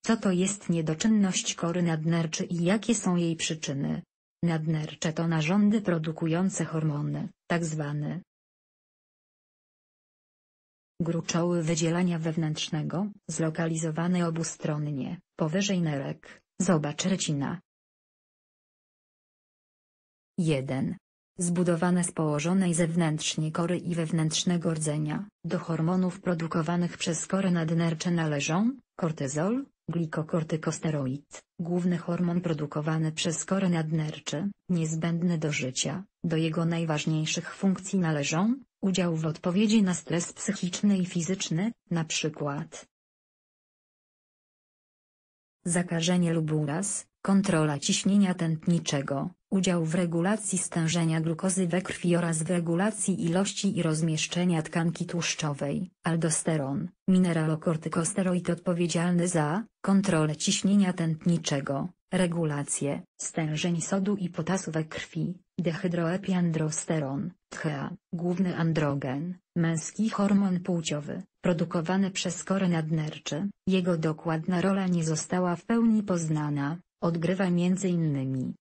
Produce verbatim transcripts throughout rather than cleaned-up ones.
Co to jest niedoczynność kory nadnerczy i jakie są jej przyczyny? Nadnercze to narządy produkujące hormony, tak zwane gruczoły wydzielania wewnętrznego, zlokalizowane obustronnie, powyżej nerek. Zobacz recina. jeden. Zbudowane z położonej zewnętrznie kory i wewnętrznego rdzenia. Do hormonów produkowanych przez kory nadnercze należą kortyzol, glikokortykosteroid, główny hormon produkowany przez kory nadnercze, niezbędny do życia. Do jego najważniejszych funkcji należą udział w odpowiedzi na stres psychiczny i fizyczny, np. zakażenie lub uraz, kontrola ciśnienia tętniczego, udział w regulacji stężenia glukozy we krwi oraz w regulacji ilości i rozmieszczenia tkanki tłuszczowej. Aldosteron, mineralokortykosteroid odpowiedzialny za kontrolę ciśnienia tętniczego, regulację stężeń sodu i potasu we krwi. Dehydroepiandrosteron, T H A, główny androgen, męski hormon płciowy, produkowany przez kory nadnercze. Jego dokładna rola nie została w pełni poznana, odgrywa między innymi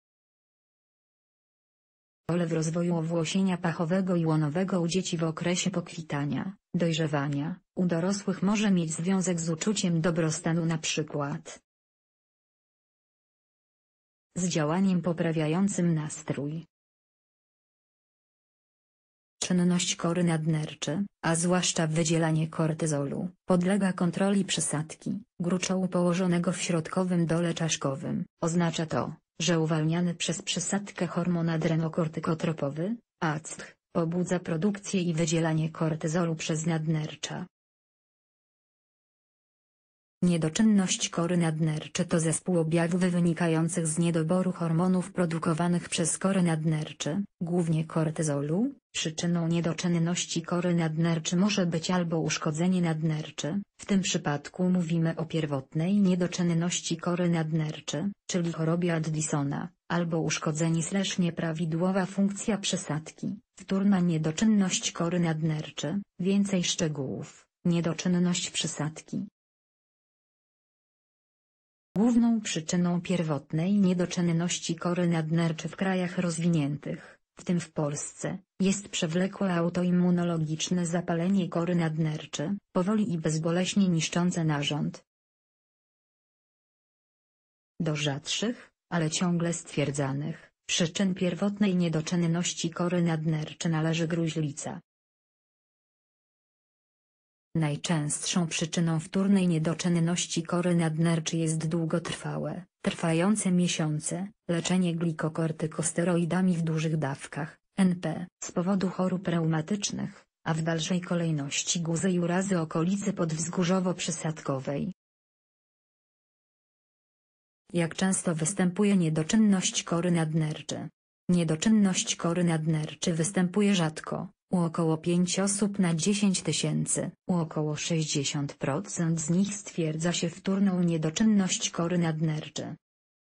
rolę w rozwoju owłosienia pachowego i łonowego u dzieci w okresie pokwitania, dojrzewania. U dorosłych może mieć związek z uczuciem dobrostanu, np. z działaniem poprawiającym nastrój. Czynność kory nadnerczy, a zwłaszcza wydzielanie kortyzolu, podlega kontroli przysadki, gruczołu położonego w środkowym dole czaszkowym. Oznacza to, że uwalniany przez przysadkę hormon adrenokortykotropowy, A C T, pobudza produkcję i wydzielanie kortyzolu przez nadnercza. Niedoczynność kory nadnercze to zespół objawów wynikających z niedoboru hormonów produkowanych przez kory nadnercze, głównie kortyzolu. Przyczyną niedoczynności kory nadnerczy może być albo uszkodzenie nadnercze, w tym przypadku mówimy o pierwotnej niedoczynności kory nadnerczy, czyli chorobie Addisona, albo uszkodzenie slash nieprawidłowa funkcja przysadki, wtórna niedoczynność kory nadnerczy. Więcej szczegółów. Niedoczynność przysadki. Główną przyczyną pierwotnej niedoczynności kory nadnerczy w krajach rozwiniętych, w tym w Polsce, jest przewlekłe autoimmunologiczne zapalenie kory nadnerczy, powoli i bezboleśnie niszczące narząd. Do rzadszych, ale ciągle stwierdzanych, przyczyn pierwotnej niedoczynności kory nadnerczy należy gruźlica. Najczęstszą przyczyną wtórnej niedoczynności kory nadnerczy jest długotrwałe, trwające miesiące, leczenie glikokortykosteroidami w dużych dawkach, N P, z powodu chorób reumatycznych, a w dalszej kolejności guzy i urazy okolicy podwzgórzowo-przysadkowej. Jak często występuje niedoczynność kory nadnerczy? Niedoczynność kory nadnerczy występuje rzadko. U około pięć osób na dziesięć tysięcy. U około sześćdziesiąt procent z nich stwierdza się wtórną niedoczynność kory nadnerczy.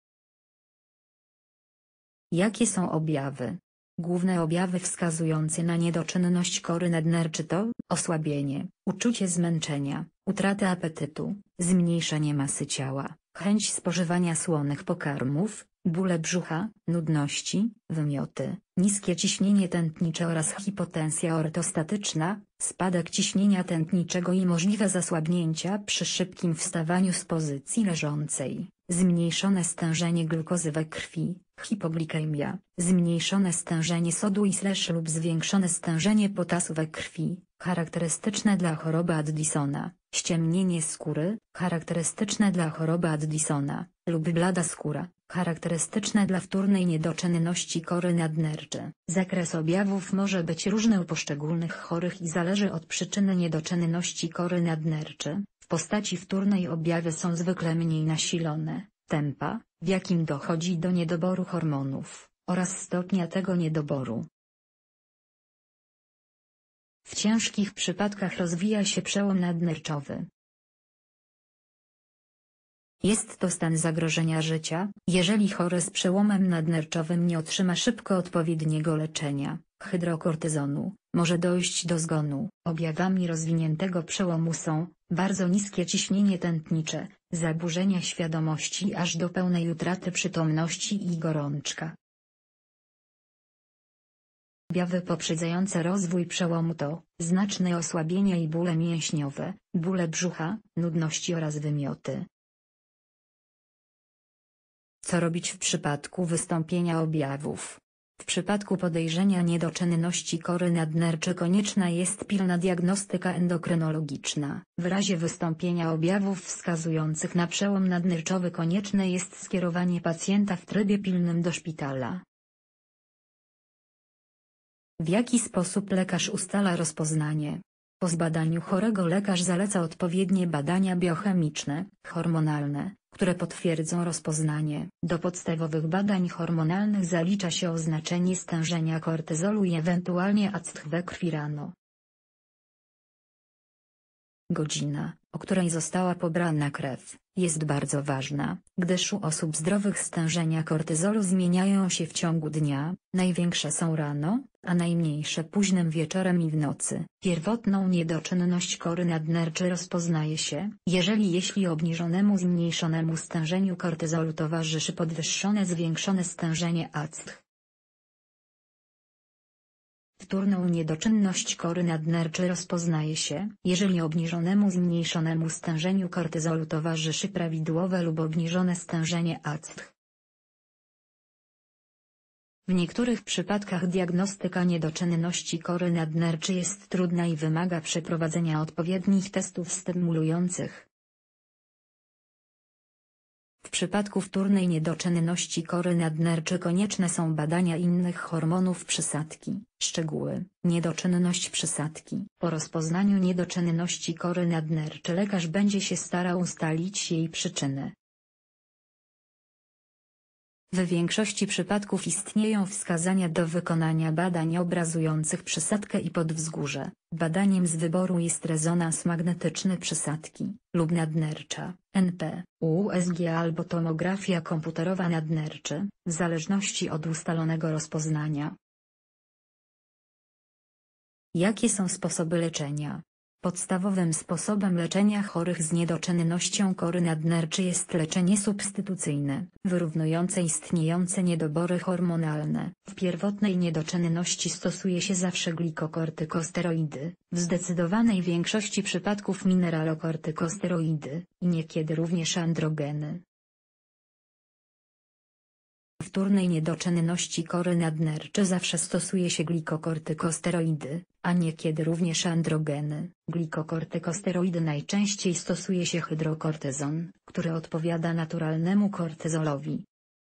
Jakie są objawy? Główne objawy wskazujące na niedoczynność kory nadnerczy to osłabienie, uczucie zmęczenia, utrata apetytu, zmniejszenie masy ciała, chęć spożywania słonych pokarmów, bóle brzucha, nudności, wymioty, niskie ciśnienie tętnicze oraz hipotensja ortostatyczna, spadek ciśnienia tętniczego i możliwe zasłabnięcia przy szybkim wstawaniu z pozycji leżącej, zmniejszone stężenie glukozy we krwi, hipoglikemia, zmniejszone stężenie sodu i slash lub zwiększone stężenie potasu we krwi, charakterystyczne dla choroby Addisona, ściemnienie skóry, charakterystyczne dla choroby Addisona, lub blada skóra, charakterystyczne dla wtórnej niedoczynności kory nadnerczy. Zakres objawów może być różny u poszczególnych chorych i zależy od przyczyny niedoczynności kory nadnerczy. W postaci wtórnej objawy są zwykle mniej nasilone, tempa, w jakim dochodzi do niedoboru hormonów, oraz stopnia tego niedoboru. W ciężkich przypadkach rozwija się przełom nadnerczowy. Jest to stan zagrożenia życia, jeżeli chory z przełomem nadnerczowym nie otrzyma szybko odpowiedniego leczenia. hydrokortyzonu, może dojść do zgonu. Objawami rozwiniętego przełomu są bardzo niskie ciśnienie tętnicze, zaburzenia świadomości aż do pełnej utraty przytomności i gorączka. Objawy poprzedzające rozwój przełomu to znaczne osłabienia i bóle mięśniowe, bóle brzucha, nudności oraz wymioty. Co robić w przypadku wystąpienia objawów? W przypadku podejrzenia niedoczynności kory nadnerczy konieczna jest pilna diagnostyka endokrynologiczna. W razie wystąpienia objawów wskazujących na przełom nadnerczowy konieczne jest skierowanie pacjenta w trybie pilnym do szpitala. W jaki sposób lekarz ustala rozpoznanie? Po zbadaniu chorego lekarz zaleca odpowiednie badania biochemiczne, hormonalne, które potwierdzą rozpoznanie. Do podstawowych badań hormonalnych zalicza się oznaczenie stężenia kortyzolu i ewentualnie A C T we krwi rano. Godzina, o której została pobrana krew, jest bardzo ważna, gdyż u osób zdrowych stężenia kortyzolu zmieniają się w ciągu dnia, największe są rano, a najmniejsze późnym wieczorem i w nocy. Pierwotną niedoczynność kory nadnerczy rozpoznaje się, jeżeli jeśli obniżonemu zmniejszonemu stężeniu kortyzolu towarzyszy podwyższone zwiększone stężenie A C T. Wtórną niedoczynność kory nadnerczy rozpoznaje się, jeżeli obniżonemu zmniejszonemu stężeniu kortyzolu towarzyszy prawidłowe lub obniżone stężenie A C T. W niektórych przypadkach diagnostyka niedoczynności kory nadnerczy jest trudna i wymaga przeprowadzenia odpowiednich testów stymulujących. W przypadku wtórnej niedoczynności kory nadnerczy konieczne są badania innych hormonów przysadki. Szczegóły: niedoczynność przysadki. Po rozpoznaniu niedoczynności kory nadnerczy lekarz będzie się starał ustalić jej przyczynę. W większości przypadków istnieją wskazania do wykonania badań obrazujących przysadkę i podwzgórze. Badaniem z wyboru jest rezonans magnetyczny przysadki, lub nadnercza, N P, U S G albo tomografia komputerowa nadnerczy, w zależności od ustalonego rozpoznania. Jakie są sposoby leczenia? Podstawowym sposobem leczenia chorych z niedoczynnością kory nadnerczy jest leczenie substytucyjne, wyrównujące istniejące niedobory hormonalne. W pierwotnej niedoczynności stosuje się zawsze glikokortykosteroidy, w zdecydowanej większości przypadków mineralokortykosteroidy, i niekiedy również androgeny. W wtórnej niedoczynności kory nadnerczy zawsze stosuje się glikokortykosteroidy, a niekiedy również androgeny. Glikokortykosteroidy najczęściej stosuje się hydrokortyzon, który odpowiada naturalnemu kortyzolowi.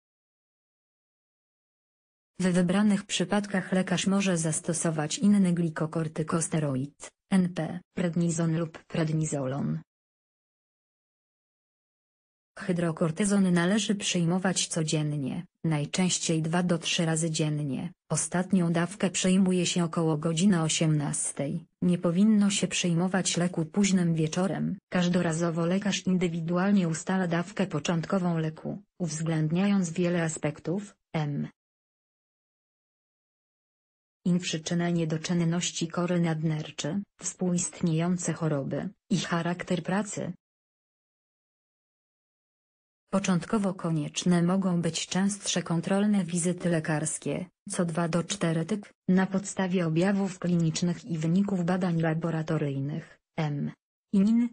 W wybranych przypadkach lekarz może zastosować inny glikokortykosteroid, N P, prednizon lub prednizolon. Hydrokortyzon należy przyjmować codziennie, najczęściej dwa do trzech razy dziennie. Ostatnią dawkę przyjmuje się około godziny osiemnastej. Nie powinno się przyjmować leku późnym wieczorem. Każdorazowo lekarz indywidualnie ustala dawkę początkową leku, uwzględniając wiele aspektów, m. in przyczyna niedoczynności kory nadnerczy, współistniejące choroby i charakter pracy. Początkowo konieczne mogą być częstsze kontrolne wizyty lekarskie, co dwa do czterech tyk, na podstawie objawów klinicznych i wyników badań laboratoryjnych, m. in.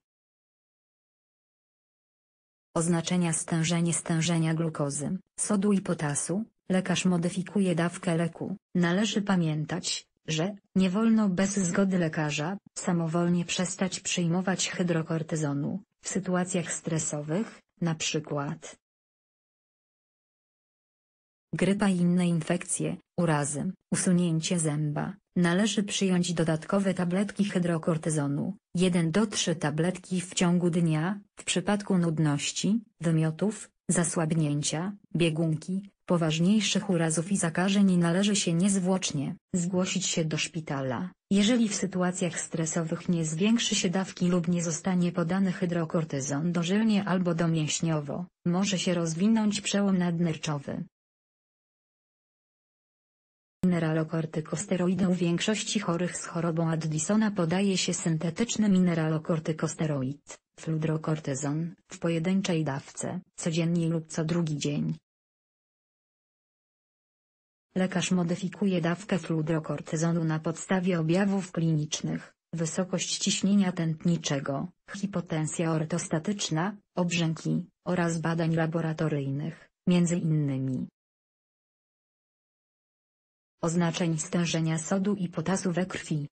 Oznaczenia stężenie stężenia glukozy, sodu i potasu, lekarz modyfikuje dawkę leku. Należy pamiętać, że nie wolno bez zgody lekarza samowolnie przestać przyjmować hydrokortyzonu w sytuacjach stresowych, na przykład grypa i inne infekcje, urazy, usunięcie zęba. Należy przyjąć dodatkowe tabletki hydrokortyzonu, jeden do trzech tabletki w ciągu dnia, w przypadku nudności, wymiotów, zasłabnięcia, biegunki, poważniejszych urazów i zakażeń należy się niezwłocznie zgłosić się do szpitala. Jeżeli w sytuacjach stresowych nie zwiększy się dawki lub nie zostanie podany hydrokortyzon dożylnie albo domięśniowo, może się rozwinąć przełom nadnerczowy. Mineralokortykosteroidy u większości chorych z chorobą Addisona podaje się syntetyczny mineralokortykosteroid, fludrokortyzon, w pojedynczej dawce, codziennie lub co drugi dzień. Lekarz modyfikuje dawkę fludrokortyzonu na podstawie objawów klinicznych, wysokość ciśnienia tętniczego, hipotensja ortostatyczna, obrzęki, oraz badań laboratoryjnych, między innymi oznaczeń stężenia sodu i potasu we krwi.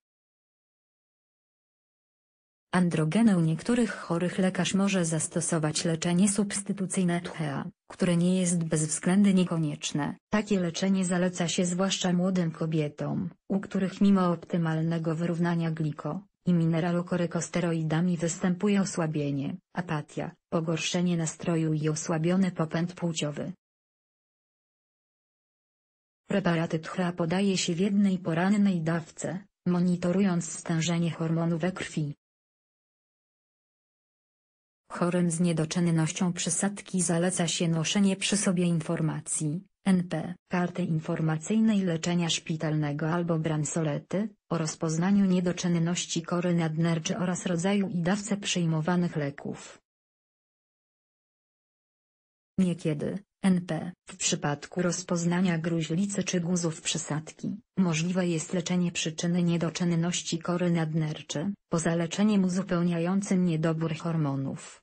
Androgeny u niektórych chorych lekarz może zastosować leczenie substytucyjne T H A, które nie jest bezwzględnie konieczne. Takie leczenie zaleca się zwłaszcza młodym kobietom, u których mimo optymalnego wyrównania gliko i mineralokortykosteroidami występuje osłabienie, apatia, pogorszenie nastroju i osłabiony popęd płciowy. Preparaty T H A podaje się w jednej porannej dawce, monitorując stężenie hormonu we krwi. Chorym z niedoczynnością przysadki zaleca się noszenie przy sobie informacji, N P, karty informacyjnej leczenia szpitalnego albo bransolety, o rozpoznaniu niedoczynności kory nadnerczy oraz rodzaju i dawce przyjmowanych leków. Niekiedy, N P, w przypadku rozpoznania gruźlicy czy guzów przysadki, możliwe jest leczenie przyczyny niedoczynności kory nadnerczy, poza leczeniem uzupełniającym niedobór hormonów.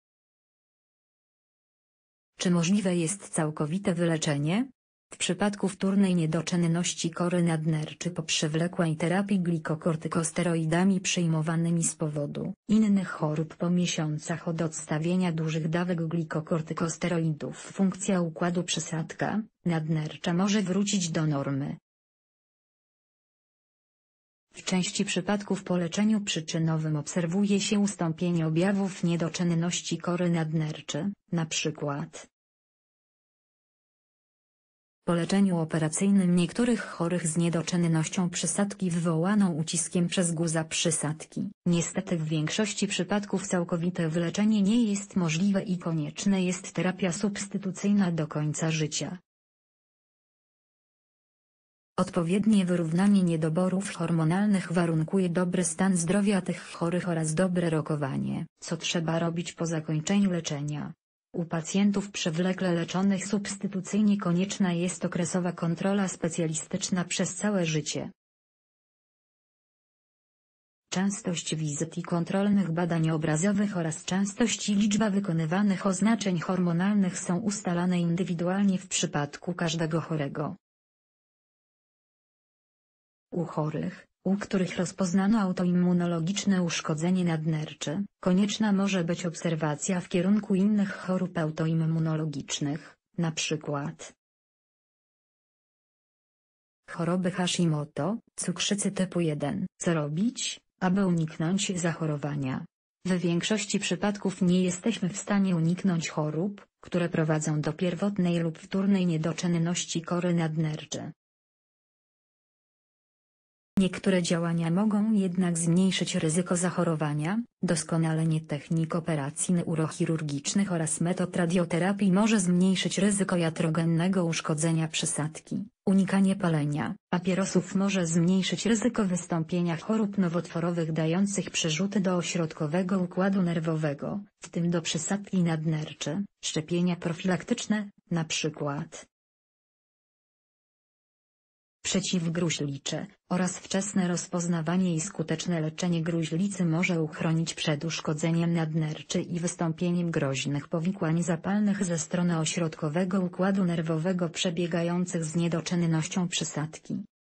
Czy możliwe jest całkowite wyleczenie? W przypadku wtórnej niedoczynności kory nadnerczy po przewlekłej terapii glikokortykosteroidami przyjmowanymi z powodu innych chorób po miesiącach od odstawienia dużych dawek glikokortykosteroidów funkcja układu przysadka nadnercza może wrócić do normy. W części przypadków po leczeniu przyczynowym obserwuje się ustąpienie objawów niedoczynności kory nadnerczy, np. Po leczeniu operacyjnym niektórych chorych z niedoczynnością przysadki wywołaną uciskiem przez guza przysadki. Niestety w większości przypadków całkowite wyleczenie nie jest możliwe i konieczne jest terapia substytucyjna do końca życia. Odpowiednie wyrównanie niedoborów hormonalnych warunkuje dobry stan zdrowia tych chorych oraz dobre rokowanie. Co trzeba robić po zakończeniu leczenia? U pacjentów przewlekle leczonych substytucyjnie konieczna jest okresowa kontrola specjalistyczna przez całe życie. Częstość wizyt i kontrolnych badań obrazowych oraz częstość i liczba wykonywanych oznaczeń hormonalnych są ustalane indywidualnie w przypadku każdego chorego. U chorych, u których rozpoznano autoimmunologiczne uszkodzenie nadnerczy, konieczna może być obserwacja w kierunku innych chorób autoimmunologicznych, np. choroby Hashimoto, cukrzycy typu jeden. Co robić, aby uniknąć zachorowania? W większości przypadków nie jesteśmy w stanie uniknąć chorób, które prowadzą do pierwotnej lub wtórnej niedoczynności kory nadnerczy. Niektóre działania mogą jednak zmniejszyć ryzyko zachorowania. Doskonalenie technik operacji neurochirurgicznych oraz metod radioterapii może zmniejszyć ryzyko iatrogennego uszkodzenia przysadki. Unikanie palenia papierosów może zmniejszyć ryzyko wystąpienia chorób nowotworowych dających przerzuty do ośrodkowego układu nerwowego, w tym do przysadki nadnerczy. Szczepienia profilaktyczne, np. przeciwgruźlicze, oraz wczesne rozpoznawanie i skuteczne leczenie gruźlicy może uchronić przed uszkodzeniem nadnerczy i wystąpieniem groźnych powikłań zapalnych ze strony ośrodkowego układu nerwowego przebiegających z niedoczynnością przysadki.